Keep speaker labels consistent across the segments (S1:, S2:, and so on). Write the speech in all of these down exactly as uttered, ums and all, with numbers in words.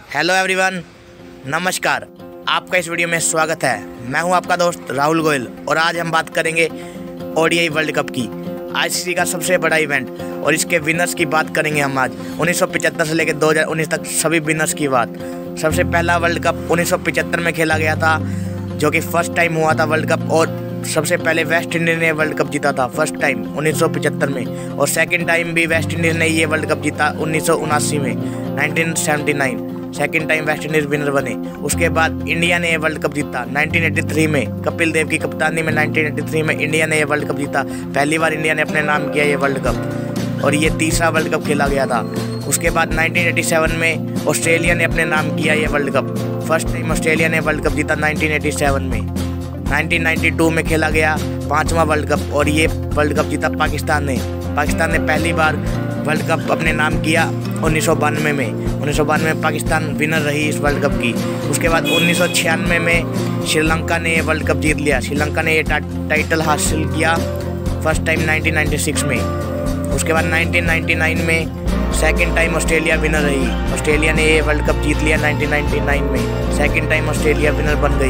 S1: Hello everyone, नमस्कार। आपका इस वीडियो में स्वागत है। मैं हूं आपका दोस्त राहुल गोयल और आज हम बात करेंगे ओडीआई वर्ल्ड कप की, आईसीसी का सबसे बड़ा इवेंट, और इसके विनर्स की बात करेंगे हम आज। उन्नीस सौ पचहत्तर से लेकर दो हज़ार उन्नीस तक सभी विनर्स की बात। सबसे पहला वर्ल्ड कप उन्नीस सौ पचहत्तर में खेला गया था, जो कि फर्स्ट टाइम हुआ था वर्ल्ड कप, और सबसे पहले वेस्ट इंडीज़ ने वर्ल्ड कप जीता था फर्स्ट टाइम उन्नीस सौ पचहत्तर में, और सेकंड टाइम भी वेस्ट इंडीज़ ने ये वर्ल्ड कप जीता उन्नीस सौ उनासी में, उन्नीस सौ उन्यासी। Second time West Indies winner बने। उसके बाद इंडिया ने ये वर्ल्ड कप जीता उन्नीस सौ तिरासी में, कपिल देव की कप्तानी में उन्नीस सौ तिरासी में इंडिया ने ये वर्ल्ड कप जीता। पहली बार इंडिया ने अपने नाम किया ये वर्ल्ड कप, और ये तीसरा वर्ल्ड कप खेला गया था। उसके बाद उन्नीस सौ सत्तासी में ऑस्ट्रेलिया ने अपने नाम किया ये world cup. First time Australia ने वर्ल्ड कप जीता उन्नीस सौ सत्तासी में। उन्नीस सौ बानवे में खेला गया पांचवा वर्ल्ड कप, और ये वर्ल्ड कप जीता पाकिस्तान ने। पाकिस्तान ने पहली बार वर्ल्ड कप अपने नाम किया उन्नीस सौ बानवे में। उन्नीस सौ बानवे में पाकिस्तान विनर रही इस वर्ल्ड कप की। उसके बाद उन्नीस सौ छियानवे में श्रीलंका ने ये वर्ल्ड कप जीत लिया। श्रीलंका ने ये टा, टाइटल हासिल किया फर्स्ट टाइम उन्नीस सौ छियानवे में। उसके बाद उन्नीस सौ निन्यानवे में सेकंड टाइम ऑस्ट्रेलिया विनर रही। ऑस्ट्रेलिया ने ये वर्ल्ड कप जीत लिया उन्नीस सौ निन्यानवे में, सेकंड टाइम ऑस्ट्रेलिया विनर बन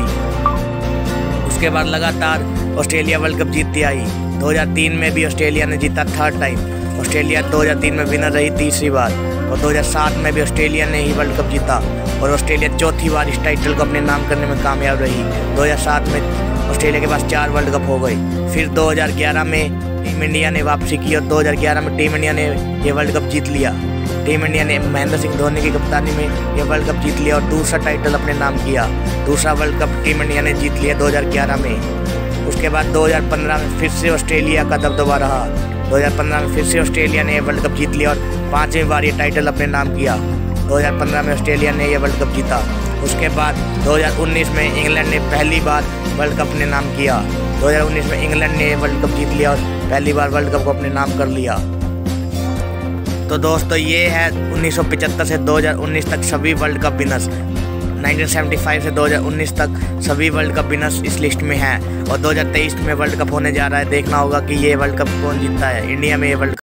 S1: गई। उसके बाद लगातार ऑस्ट्रेलिया वर्ल्ड कप जीतती आई। दो हज़ार तीन में भी ऑस्ट्रेलिया ने जीता थर्ड टाइम। ऑस्ट्रेलिया दो हज़ार तीन में विनर रही तीसरी बार, और दो हज़ार सात में भी ऑस्ट्रेलिया ने ही वर्ल्ड कप जीता, और ऑस्ट्रेलिया चौथी बार इस टाइटल को अपने नाम करने में कामयाब रही। दो हज़ार सात में ऑस्ट्रेलिया के पास चार वर्ल्ड कप हो गए। फिर दो हज़ार ग्यारह में टीम इंडिया ने वापसी की, और दो हज़ार ग्यारह में टीम इंडिया ने ये वर्ल्ड कप जीत लिया। टीम इंडिया ने महेंद्र सिंह धोनी की कप्तानी में ये वर्ल्ड कप जीत लिया और दूसरा टाइटल अपने नाम किया। दूसरा वर्ल्ड कप टीम इंडिया ने जीत लिया दो हज़ार ग्यारह में। उसके बाद दो हज़ार पंद्रह में फिर से ऑस्ट्रेलिया का दबदबा रहा। दो हज़ार पंद्रह में फिर से ऑस्ट्रेलिया ने वर्ल्ड कप जीत लिया और पाँचवीं बार ये टाइटल अपने नाम किया। दो हज़ार पंद्रह में ऑस्ट्रेलिया ने ये वर्ल्ड कप जीता। उसके बाद दो हज़ार उन्नीस में इंग्लैंड ने पहली बार वर्ल्ड कप अपने नाम किया। दो हज़ार उन्नीस में इंग्लैंड ने वर्ल्ड कप जीत लिया और पहली बार वर्ल्ड कप को अपने नाम कर लिया। तो दोस्तों, ये है उन्नीस सौ पचहत्तर से दो हज़ार उन्नीस तक सभी वर्ल्ड कप विनर्स। उन्नीस सौ पचहत्तर से दो हज़ार उन्नीस तक सभी वर्ल्ड कप विनर्स इस लिस्ट में हैं, और दो हज़ार तेईस में वर्ल्ड कप होने जा रहा है। देखना होगा कि ये वर्ल्ड कप कौन जीतता है। इंडिया में ये वर्ल्ड